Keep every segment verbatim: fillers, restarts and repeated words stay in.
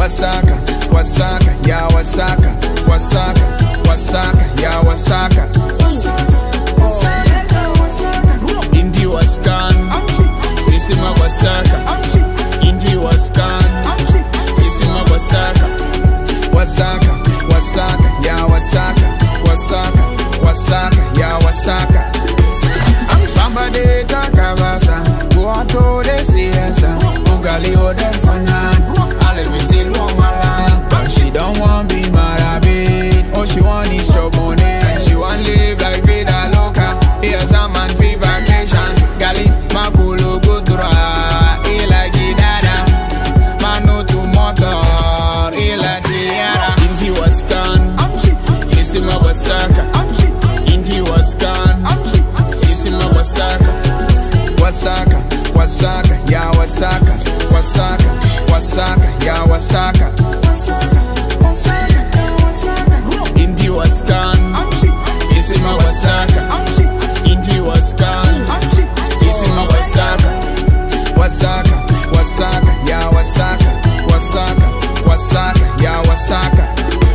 Wasaka, Wasaka, ya Wasaka, Wasaka, Wasaka, ya Wasaka. Indi waskan, isima Wasaka. Indi waskan, isima Wasaka. Wasaka, Wasaka, ya Wasaka, Wasaka, Wasaka, ya Wasaka. Somebody talk about some, go on to the siesta, Ugali or the fanan. I let me see long, but she don't want be married. All she want is job money, and she want live like vida loca. Here's a man free vacation, Gali Makulu Gudra, he like Gidada, Manu to motor, he like Diana. Inti was gone, Isima Wasaka, Inti was gone, Isima Wasaka, Wasaka, Wasaka, ya Wasaka, Wasaka, Wasaka, ya Wasaka. Indi was gone, Isima Wasaka. Indi was gone, Isima Wasaka. Wasaka, Wasaka, ya Wasaka, Wasaka, Wasaka, ya Wasaka.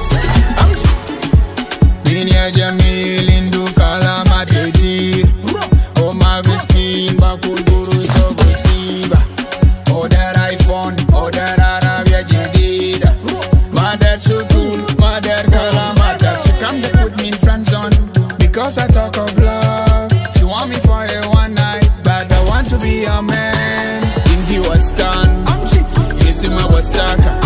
Binya Jamil Indu Kalama Tetir, O Maviskin Bakuguru Sobosiba, O that iPhone, O that Arabia Jadida, Mother Sukul, Mother Kalamata. She come to put me in front zone because I talk of love. She want me for a one night, but I want to be a man. Inzi was gone, Isima Wasaka.